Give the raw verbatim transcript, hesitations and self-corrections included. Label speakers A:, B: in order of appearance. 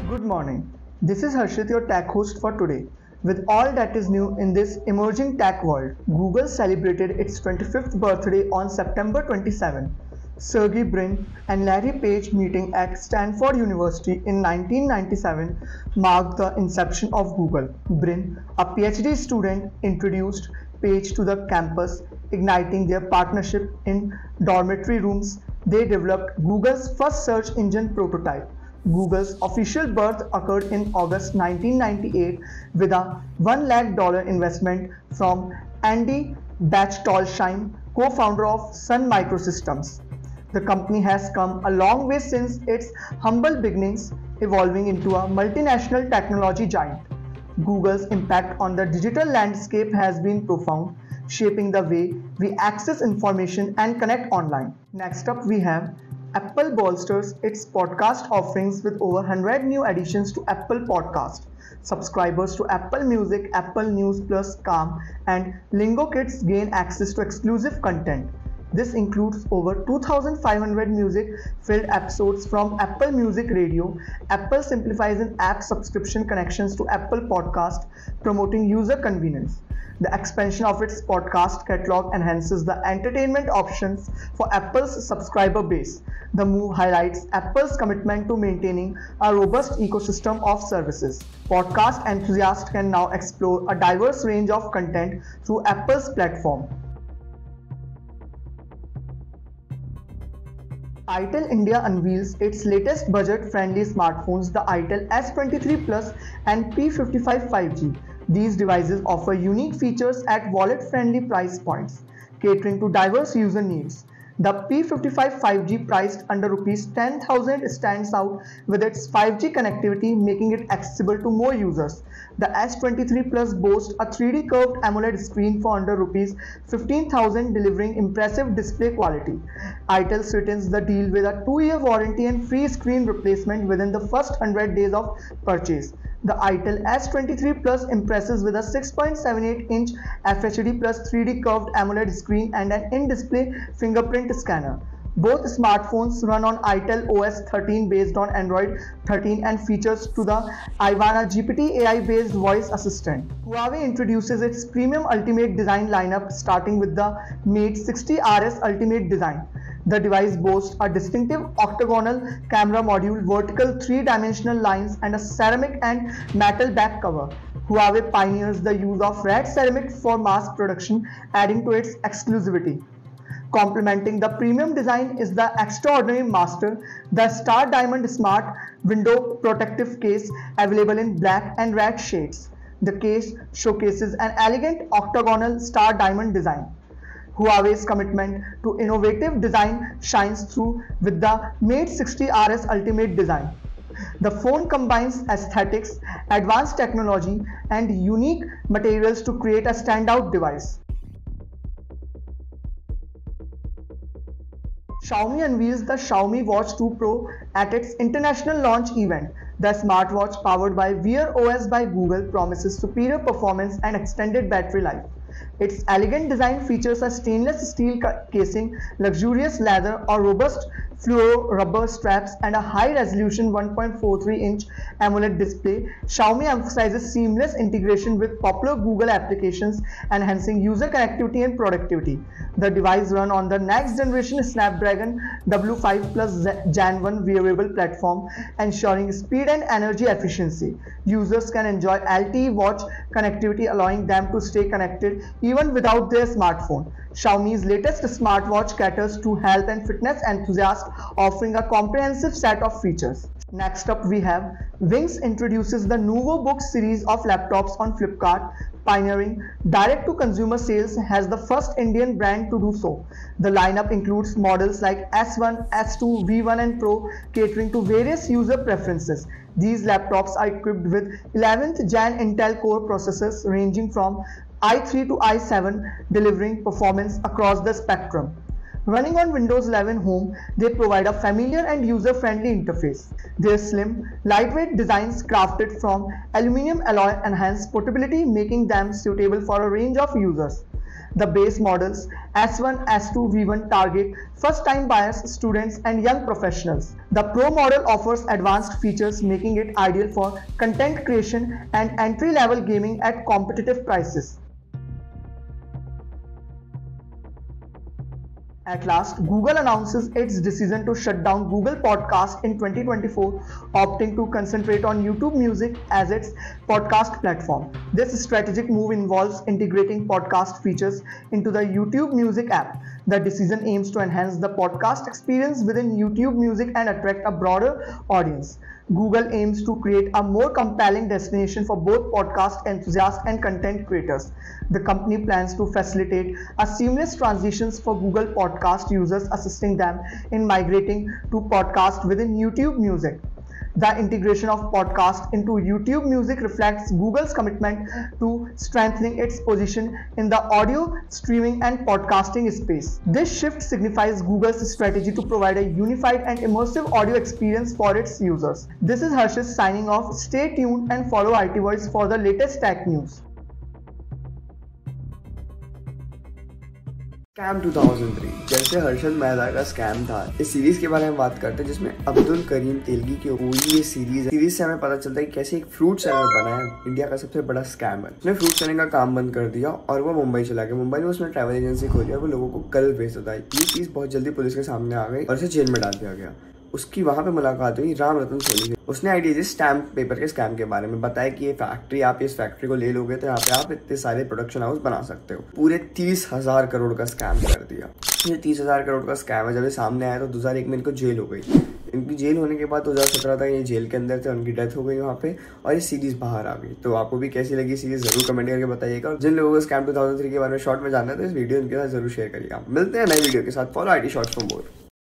A: Good morning. This is Harshit, your tech host for today. With all that is new in this emerging tech world, Google celebrated its twenty-fifth birthday on September twenty-seventh. Sergey Brin and Larry Page meeting at Stanford University in nineteen ninety-seven marked the inception of Google. Brin, a PhD student, introduced Page to the campus, igniting their partnership in dormitory rooms. They developed Google's first search engine prototype. Google's official birth occurred in August nineteen ninety-eight with a one lakh dollar investment from Andy Bechtolsheim, co-founder of Sun Microsystems. The company has come a long way since its humble beginnings, evolving into a multinational technology giant. Google's impact on the digital landscape has been profound, shaping the way we access information and connect online. Next up, we have Apple bolsters its podcast offerings with over one hundred new additions to Apple Podcast. Subscribers to Apple Music, Apple News Plus, Calm, and Lingo Kids gain access to exclusive content. This includes over two thousand five hundred music-filled episodes from Apple Music Radio. Apple simplifies an app subscription connections to Apple Podcast, promoting user convenience. The expansion of its podcast catalog enhances the entertainment options for Apple's subscriber base. The move highlights Apple's commitment to maintaining a robust ecosystem of services. Podcast enthusiasts can now explore a diverse range of content through Apple's platform. ITEL India unveils its latest budget-friendly smartphones, the ITEL S twenty-three Plus and P fifty-five five G. These devices offer unique features at wallet-friendly price points, catering to diverse user needs. The P fifty-five five G, priced under rupees ten thousand, stands out with its five G connectivity, making it accessible to more users. The S twenty-three Plus boasts a three D curved AMOLED screen for under rupees fifteen thousand, delivering impressive display quality. ITEL threatens the deal with a two-year warranty and free screen replacement within the first one hundred days of purchase. The ITEL S twenty-three Plus impresses with a six point seven eight inch F H D plus three D curved AMOLED screen and an in-display fingerprint scanner. Both smartphones run on ITEL O S thirteen based on Android thirteen and features to the Ivana G P T A I-based voice assistant. Huawei introduces its premium Ultimate design lineup, starting with the Mate sixty R S Ultimate design. The device boasts a distinctive octagonal camera module, vertical three-dimensional lines, and a ceramic and metal back cover. Huawei pioneers the use of red ceramic for mass production, adding to its exclusivity. Complementing the premium design is the extraordinary Master, the Star Diamond Smart Window Protective Case, available in black and red shades. The case showcases an elegant octagonal star diamond design. Huawei's commitment to innovative design shines through with the Mate sixty R S Ultimate design. The phone combines aesthetics, advanced technology, and unique materials to create a standout device. Xiaomi unveils the Xiaomi Watch two Pro at its international launch event. The smartwatch, powered by Wear O S by Google, promises superior performance and extended battery life. Its elegant design features a stainless steel casing, luxurious leather or robust fluoro rubber straps, and a high-resolution one point four three inch AMOLED display. Xiaomi emphasizes seamless integration with popular Google applications, enhancing user connectivity and productivity. The device runs on the next-generation Snapdragon W five plus Gen one wearable platform, ensuring speed and energy efficiency. Users can enjoy L T E watch connectivity, allowing them to stay connected even without their smartphone. Xiaomi's latest smartwatch caters to health and fitness enthusiasts, offering a comprehensive set of features. Next up, we have Wings introduces the Nuvobook series of laptops on Flipkart, pioneering direct-to-consumer sales as the first Indian brand to do so. The lineup includes models like S one, S two, V one, and Pro, catering to various user preferences. These laptops are equipped with eleventh gen Intel Core processors ranging from i three to i seven, delivering performance across the spectrum. Running on Windows eleven Home, they provide a familiar and user-friendly interface. Their slim, lightweight designs, crafted from aluminum alloy, enhance portability, making them suitable for a range of users. The base models S one, S two, V one target first-time buyers, students, and young professionals. The Pro model offers advanced features, making it ideal for content creation and entry-level gaming at competitive prices. At last, Google announces its decision to shut down Google Podcast in twenty twenty-four, opting to concentrate on YouTube Music as its podcast platform. This strategic move involves integrating podcast features into the YouTube Music app. The decision aims to enhance the podcast experience within YouTube Music and attract a broader audience. Google aims to create a more compelling destination for both podcast enthusiasts and content creators. The company plans to facilitate a seamless transitions for Google Podcast users, assisting them in migrating to podcast within YouTube Music. The integration of podcast into YouTube Music reflects Google's commitment to strengthening its position in the audio streaming and podcasting space. This shift signifies Google's strategy to provide a unified and immersive audio experience for its users. This is Harshit signing off. Stay tuned and follow I T Worlds for the latest tech news.
B: Scam दो हज़ार तीन जैसे हर्षद मेहता का scam था, इस series के बारे में बात करते हैं जिसमें अब्दुल करीम तेलगी की पूरी ये सीरीज है। सीरीज से हमें पता चलता है कि कैसे एक फ्रूट सेलर बना है इंडिया का सबसे बड़ा स्कैमर। उसने फ्रूट सेलिंग का काम बंद कर दिया और वो मुंबई चला गया। मुंबई में उसने ट्रैवल एजेंसी खोली और वो लोगों को कल भेजता था। ये चीज बहुत जल्दी पुलिस के सामने आ गई और उसे जेल में डाल दिया गया। उसकी वहां पे मुलाकात हुई राम रतन सोनी से। उसने आइडिया स्टैम्प पेपर के स्कैम के बारे में बताया कि ये फैक्ट्री, आप इस फैक्ट्री को ले लोगे तो यहाँ पे आप इतने सारे प्रोडक्शन हाउस बना सकते हो। पूरे तीस हजार करोड़ का स्कैम कर दिया। ये तीस हजार करोड़ का स्कैम है। जब ये सामने आया तो दो हजार एक में इनको जेल हो गई। इनकी जेल होने के बाद दो हजार सत्रह तक ये जेल के अंदर थे, उनकी डेथ हो गई वहाँ पे और ये सीरीज बाहर आ गई। तो आपको भी कैसी लगी सीरीज जरूर कमेंट करके बताइएगा। और जिन लोगों को स्कैम दो हज़ार तीन के बारे में शॉर्ट में जानना है तो इस वीडियो इनके साथ जरूर शेयर करिएगा। मिलते हैं नई वीडियो के साथ। Follow I T shorts for more.